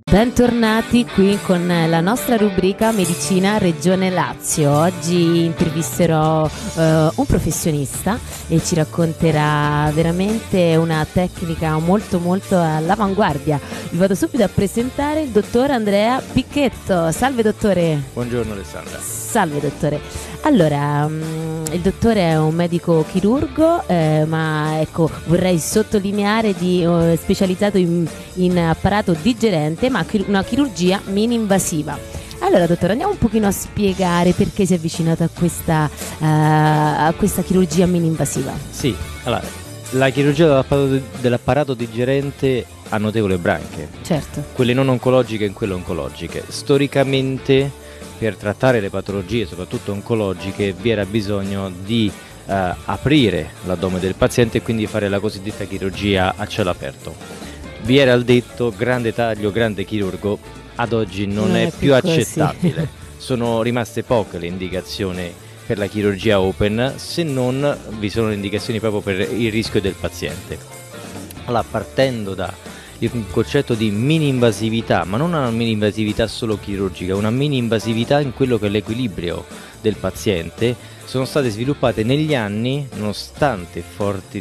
Bentornati qui con la nostra rubrica Medicina Regione Lazio. Oggi intervisterò un professionista e ci racconterà veramente una tecnica molto all'avanguardia. Vi vado subito a presentare il dottor Andrea Picchetto. Salve dottore. Buongiorno Alessandra. Salve dottore. Allora, il dottore è un medico chirurgo, ma ecco, vorrei sottolineare specializzato in apparato digerente, ma una chirurgia mini-invasiva. Allora dottore, andiamo un pochino a spiegare perché si è avvicinato a questa chirurgia mini-invasiva. Sì, allora, la chirurgia dell'apparato digerente ha notevoli branche. Certo. Quelle non oncologiche e quelle oncologiche. Storicamente, per trattare le patologie, soprattutto oncologiche, vi era bisogno di aprire l'addome del paziente e quindi fare la cosiddetta chirurgia a cielo aperto. Vi era il detto grande taglio, grande chirurgo, ad oggi non è più accettabile. Sono rimaste poche le indicazioni per la chirurgia open, se non vi sono indicazioni proprio per il rischio del paziente. Allora, partendo da il concetto di mini invasività, ma non una mini invasività solo chirurgica, una mini invasività in quello che è l'equilibrio del paziente, sono state sviluppate negli anni, nonostante forti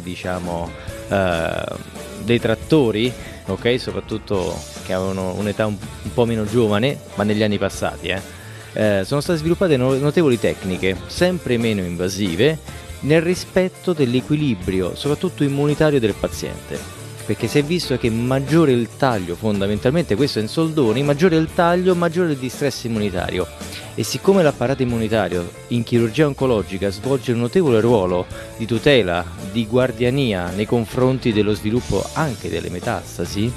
detrattori, ok, soprattutto che avevano un'età un po' meno giovane, ma negli anni passati, sono state sviluppate notevoli tecniche, sempre meno invasive, nel rispetto dell'equilibrio, soprattutto immunitario del paziente. Perché si è visto che maggiore il taglio, fondamentalmente questo è in soldoni, maggiore il taglio, maggiore il distress immunitario. E siccome l'apparato immunitario in chirurgia oncologica svolge un notevole ruolo di tutela, di guardiania nei confronti dello sviluppo anche delle metastasi,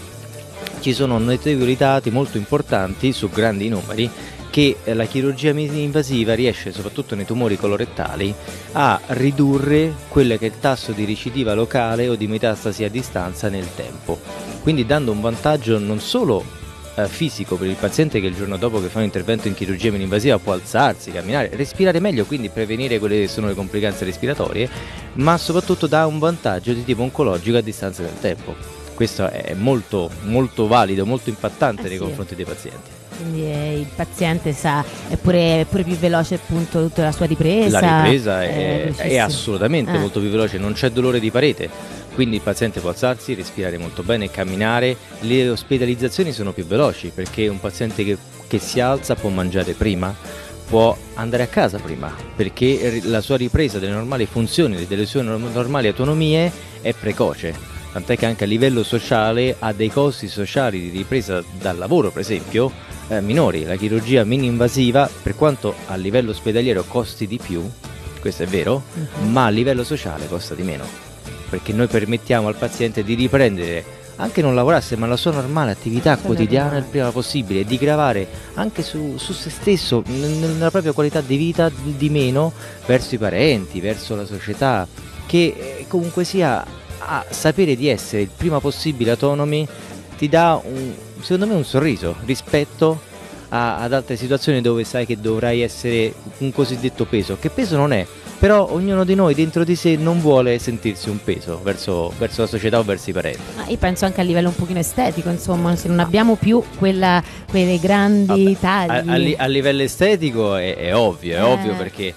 ci sono notevoli dati molto importanti su grandi numeri che la chirurgia invasiva riesce, soprattutto nei tumori colorettali, a ridurre quello che è il tasso di recidiva locale o di metastasi a distanza nel tempo, quindi dando un vantaggio non solo fisico per il paziente, che il giorno dopo che fa un intervento in chirurgia invasiva può alzarsi, camminare, respirare meglio, quindi prevenire quelle che sono le complicanze respiratorie, ma soprattutto dà un vantaggio di tipo oncologico a distanza nel tempo. Questo è molto valido, molto impattante nei confronti dei pazienti. Quindi il paziente è pure più veloce, appunto, tutta la sua ripresa. La ripresa è assolutamente molto più veloce, non c'è dolore di parete, quindi il paziente può alzarsi, respirare molto bene, camminare. Le ospedalizzazioni sono più veloci perché un paziente che si alza può mangiare prima, può andare a casa prima, perché la sua ripresa delle normali funzioni, delle sue normali autonomie è precoce. Tant'è che anche a livello sociale ha dei costi sociali di ripresa dal lavoro, per esempio, minori. La chirurgia mini invasiva, per quanto a livello ospedaliero costi di più, questo è vero, ma a livello sociale costa di meno, perché noi permettiamo al paziente di riprendere, anche non lavorasse, ma la sua normale attività quotidiana il prima possibile, e di gravare anche su se stesso, nella propria qualità di vita, di meno verso i parenti, verso la società, che comunque sia a sapere di essere il prima possibile autonomi ti dà secondo me un sorriso rispetto ad altre situazioni dove sai che dovrai essere un cosiddetto peso, che peso non è, però ognuno di noi dentro di sé non vuole sentirsi un peso verso la società o verso i parenti. Io penso anche a livello un pochino estetico, insomma, se non abbiamo più quelle grandi tagli. A livello estetico è ovvio perché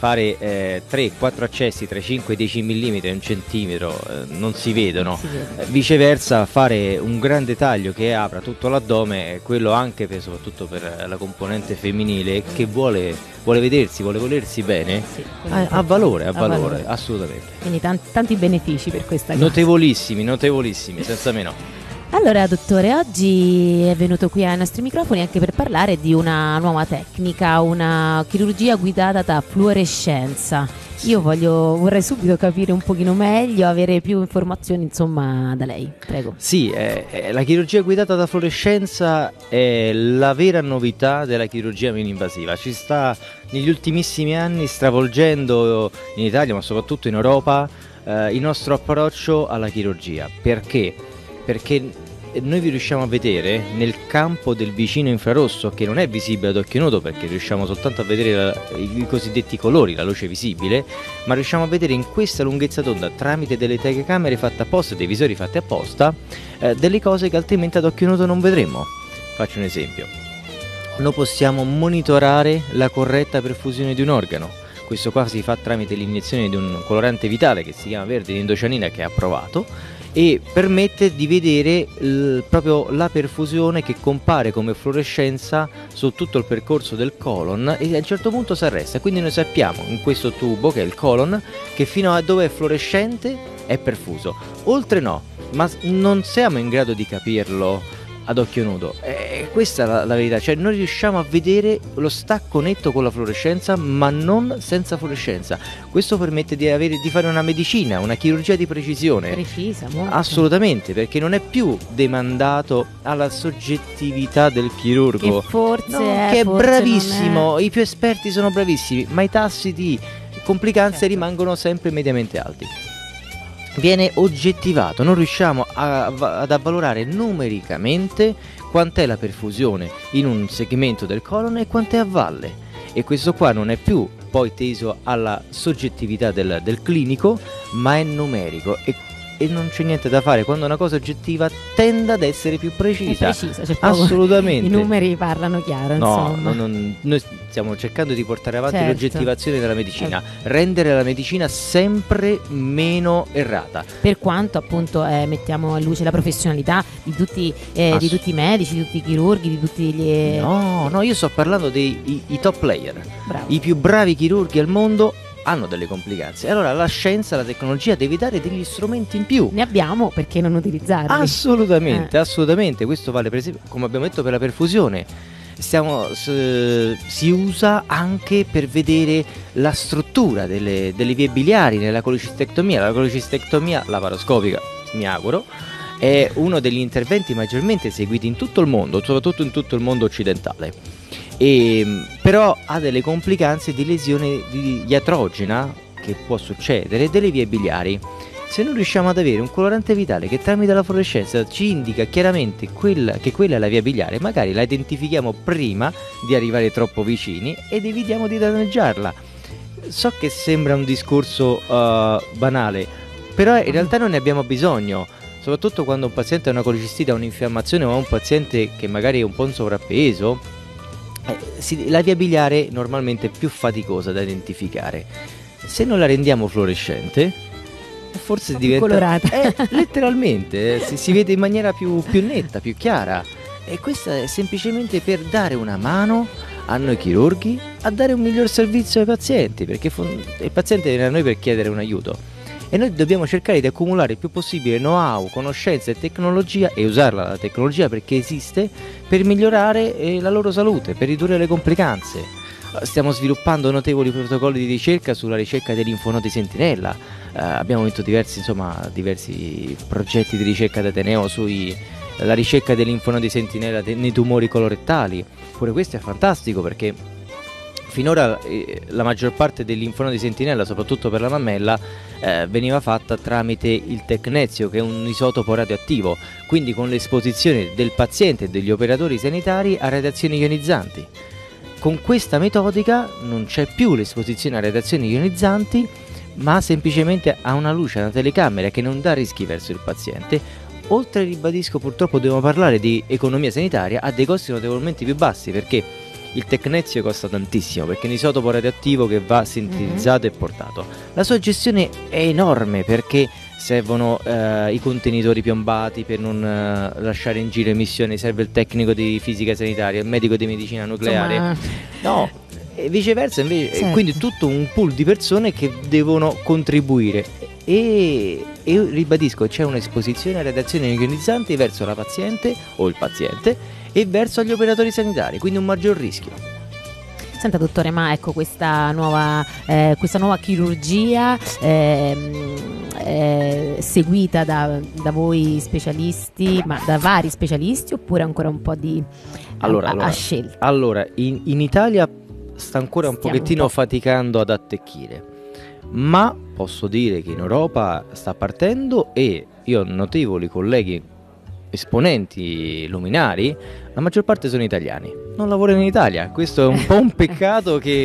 fare 3-4 accessi tra 5 e 10 mm e 1 centimetro non si vedono. Viceversa, fare un grande taglio che apra tutto l'addome, quello anche soprattutto per la componente femminile che vuole volersi bene, ha valore, assolutamente. Quindi tanti benefici per questa cosa. Notevolissimi, senza meno. Allora dottore, oggi è venuto qui ai nostri microfoni anche per parlare di una nuova tecnica, una chirurgia guidata da fluorescenza. Io vorrei subito capire un pochino meglio, avere più informazioni, insomma, da lei, prego. Sì, la chirurgia guidata da fluorescenza è la vera novità della chirurgia mini-invasiva. Ci sta negli ultimissimi anni stravolgendo in Italia, ma soprattutto in Europa, il nostro approccio alla chirurgia. Perché? Perché noi vi riusciamo a vedere nel campo del vicino infrarosso, che non è visibile ad occhio nudo perché riusciamo soltanto a vedere i cosiddetti colori, la luce visibile, ma riusciamo a vedere in questa lunghezza d'onda, tramite delle telecamere fatte apposta, dei visori fatti apposta, delle cose che altrimenti ad occhio nudo non vedremmo. Faccio un esempio. Noi possiamo monitorare la corretta perfusione di un organo. Questo qua si fa tramite l'iniezione di un colorante vitale che si chiama verde indocianina, che è approvato, e permette di vedere proprio la perfusione che compare come fluorescenza su tutto il percorso del colon, e a un certo punto si arresta. Quindi noi sappiamo in questo tubo, che è il colon, che fino a dove è fluorescente è perfuso, oltre no, ma non siamo in grado di capirlo ad occhio nudo. Questa è la verità, cioè noi riusciamo a vedere lo stacco netto con la fluorescenza, ma non senza fluorescenza. Questo permette di fare una medicina, una chirurgia di precisione. Precisa, molto. Assolutamente, perché non è più demandato alla soggettività del chirurgo, che forse che è bravissimo, i più esperti sono bravissimi, ma i tassi di complicanze rimangono sempre mediamente alti. Viene oggettivato, non riusciamo ad avvalorare numericamente quant'è la perfusione in un segmento del colon e quant'è a valle, e questo qua non è più poi teso alla soggettività del clinico, ma è numerico, e non c'è niente da fare. Quando una cosa oggettiva tende ad essere più precisa, cioè assolutamente. I numeri parlano chiaro, insomma. Noi stiamo cercando di portare avanti l'oggettivazione della medicina, rendere la medicina sempre meno errata. Per quanto appunto mettiamo in luce la professionalità di tutti i medici, di tutti i chirurghi, di tutti gli... No, io sto parlando dei top player. Bravo. I più bravi chirurghi al mondo hanno delle complicanze. Allora la scienza, la tecnologia deve dare degli strumenti in più. Ne abbiamo, perché non utilizzarli? Assolutamente. Questo vale per esempio, come abbiamo detto, per la perfusione. Si usa anche per vedere la struttura delle vie biliari nella colecistectomia. La colecistectomia laparoscopica, mi auguro, è uno degli interventi maggiormente eseguiti in tutto il mondo, soprattutto in tutto il mondo occidentale. Però ha delle complicanze di lesione iatrogena, che può succedere, delle vie biliari. Se non riusciamo ad avere un colorante vitale che tramite la fluorescenza ci indica chiaramente che quella è la via biliare, magari la identifichiamo prima di arrivare troppo vicini ed evitiamo di danneggiarla. So che sembra un discorso banale, però in realtà non ne abbiamo bisogno, soprattutto quando un paziente ha una colecistite, ha un'infiammazione, o un paziente che magari è un po' in sovrappeso. La via biliare normalmente è più faticosa da identificare. Se non la rendiamo fluorescente, forse diventa colorata. Letteralmente si vede in maniera più netta, più chiara. E questo è semplicemente per dare una mano a noi chirurghi a dare un miglior servizio ai pazienti, perché il paziente viene a noi per chiedere un aiuto, e noi dobbiamo cercare di accumulare il più possibile know-how, conoscenza e tecnologia, e usarla la tecnologia perché esiste, per migliorare la loro salute, per ridurre le complicanze. Stiamo sviluppando notevoli protocolli di ricerca sulla ricerca dei linfonodi sentinella. Abbiamo vinto diversi progetti di ricerca d'Ateneo sulla ricerca dei linfonodi sentinella nei tumori colorettali. Pure questo è fantastico, perché finora la maggior parte dei linfonodi sentinella, soprattutto per la mammella, veniva fatta tramite il tecnezio, che è un isotopo radioattivo, quindi con l'esposizione del paziente e degli operatori sanitari a radiazioni ionizzanti. Con questa metodica non c'è più l'esposizione a radiazioni ionizzanti, ma semplicemente a una luce, a una telecamera che non dà rischi verso il paziente. Oltre, ribadisco, purtroppo dobbiamo parlare di economia sanitaria a dei costi notevolmente più bassi, perché il tecnezio costa tantissimo, perché è un isotopo radioattivo che va sintetizzato e portato. La sua gestione è enorme, perché servono i contenitori piombati per non lasciare in giro emissioni, serve il tecnico di fisica sanitaria, il medico di medicina nucleare, e viceversa invece, quindi tutto un pool di persone che devono contribuire, e ribadisco, c'è un'esposizione a radiazioni ionizzanti verso la paziente o il paziente e verso gli operatori sanitari, quindi un maggior rischio. Senta dottore, ma ecco questa nuova chirurgia seguita da voi specialisti, ma da vari specialisti, oppure ancora un po' di a scelta? Allora, in Italia sta ancora un pochettino faticando ad attecchire, ma posso dire che in Europa sta partendo, e io ho notevoli colleghi esponenti luminari, la maggior parte sono italiani, non lavorano in Italia. Questo è un po' un peccato che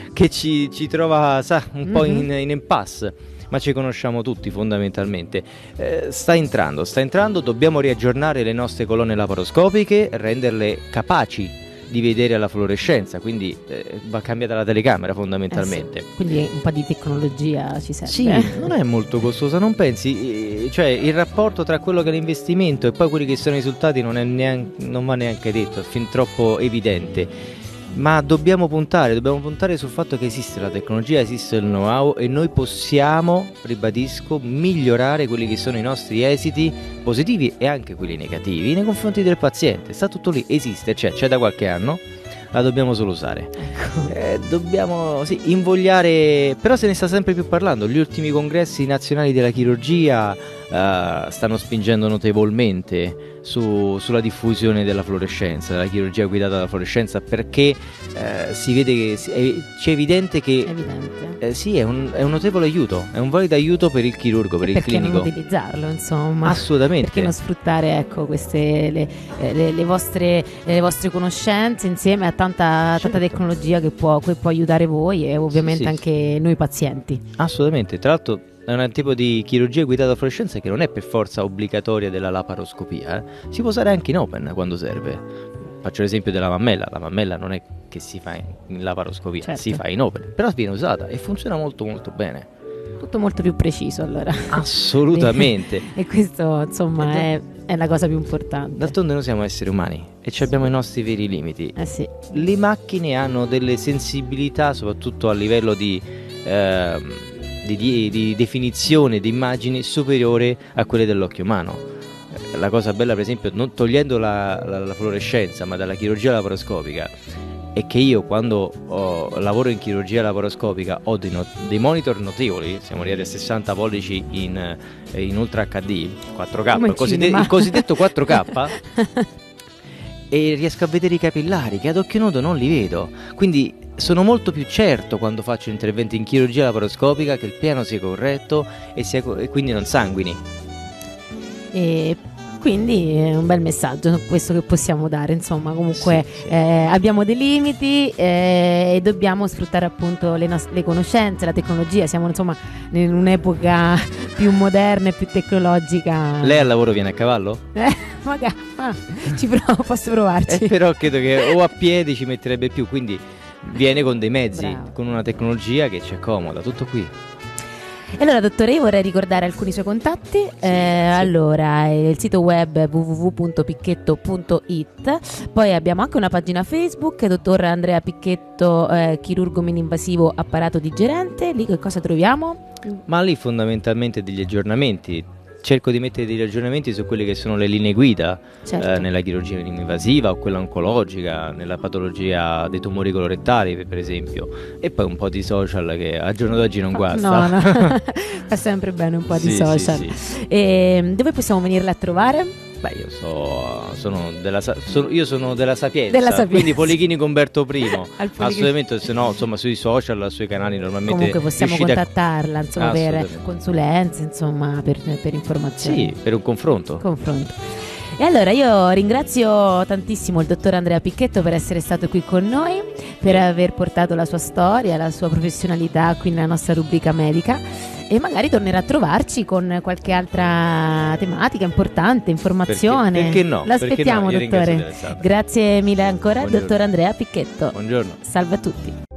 che ci trova un po' in impasse, ma ci conosciamo tutti fondamentalmente. Sta entrando, dobbiamo riaggiornare le nostre colonne laparoscopiche, renderle capaci di vedere la fluorescenza, quindi va cambiata la telecamera fondamentalmente. Sì. Quindi un po' di tecnologia ci serve. Sì, non è molto costosa, non pensi? Cioè il rapporto tra quello che è l'investimento e poi quelli che sono i risultati non va neanche detto, è fin troppo evidente. Ma dobbiamo puntare sul fatto che esiste la tecnologia, esiste il know-how e noi possiamo, ribadisco, migliorare quelli che sono i nostri esiti positivi e anche quelli negativi nei confronti del paziente. Sta tutto lì, esiste, c'è da qualche anno, la dobbiamo solo usare. Dobbiamo invogliare, però se ne sta sempre più parlando. Gli ultimi congressi nazionali della chirurgia stanno spingendo notevolmente sulla diffusione della fluorescenza, della chirurgia guidata dalla fluorescenza, perché si vede che c'è evidente che sì, è un notevole aiuto, è un valido aiuto per il chirurgo, per il clinico. Perché non utilizzarlo, insomma? Assolutamente. Perché non sfruttare, queste le vostre conoscenze insieme a tanta tecnologia che può aiutare voi e ovviamente anche noi pazienti. Assolutamente, tra l'altro è un tipo di chirurgia guidata a fluorescenza che non è per forza obbligatoria della laparoscopia, si può usare anche in open quando serve. Faccio l'esempio della mammella. La mammella non è che si fa in laparoscopia, si fa in open, però viene usata e funziona molto molto bene. Tutto molto più preciso, allora. Assolutamente. E questo, insomma, è la cosa più importante. D'altronde noi siamo esseri umani e abbiamo i nostri veri limiti. Sì. Le macchine hanno delle sensibilità, soprattutto a livello di definizione di immagini superiore a quelle dell'occhio umano. La cosa bella, per esempio, non togliendo la fluorescenza, ma dalla chirurgia laparoscopica, è che io quando lavoro in chirurgia laparoscopica ho dei monitor notevoli, siamo arrivati a 60 pollici in Ultra HD 4K, il cosiddetto 4K, e riesco a vedere i capillari che ad occhio nudo non li vedo, quindi sono molto più certo quando faccio interventi in chirurgia laparoscopica che il piano sia corretto e quindi non sanguini. E quindi è un bel messaggio questo che possiamo dare, insomma, comunque abbiamo dei limiti e dobbiamo sfruttare appunto le conoscenze, la tecnologia. Siamo insomma in un'epoca più moderna e più tecnologica. Lei al lavoro viene a cavallo? Magari posso provarci. Però credo che o a piedi ci metterebbe più, quindi viene con dei mezzi. Bravo. Con una tecnologia che ci accomoda, tutto qui. E allora, dottore, io vorrei ricordare alcuni suoi contatti. Allora, il sito web www.picchetto.it, poi abbiamo anche una pagina Facebook, dottor Andrea Picchetto, chirurgo mini-invasivo apparato digerente. Lì che cosa troviamo? Ma lì fondamentalmente degli aggiornamenti. Cerco di mettere degli aggiornamenti su quelle che sono le linee guida, nella chirurgia mini-invasiva o quella oncologica, nella patologia dei tumori colorettali per esempio, e poi un po' di social che al giorno d'oggi non guasta. No. Fa sempre bene un po' di social. E dove possiamo venirla a trovare? Beh, io sono della Sapienza, quindi Policlinico Umberto I. Assolutamente, se no, insomma, sui social, sui canali normalmente. Comunque possiamo contattarla, insomma, per consulenze, insomma, per informazioni. Sì, per un confronto. E allora io ringrazio tantissimo il dottor Andrea Picchetto per essere stato qui con noi, per aver portato la sua storia, la sua professionalità qui nella nostra rubrica medica. E magari tornerà a trovarci con qualche altra tematica importante, informazione. Perché no? L'aspettiamo, dottore. Grazie mille ancora, dottor Andrea Picchetto. Buongiorno. Salve a tutti.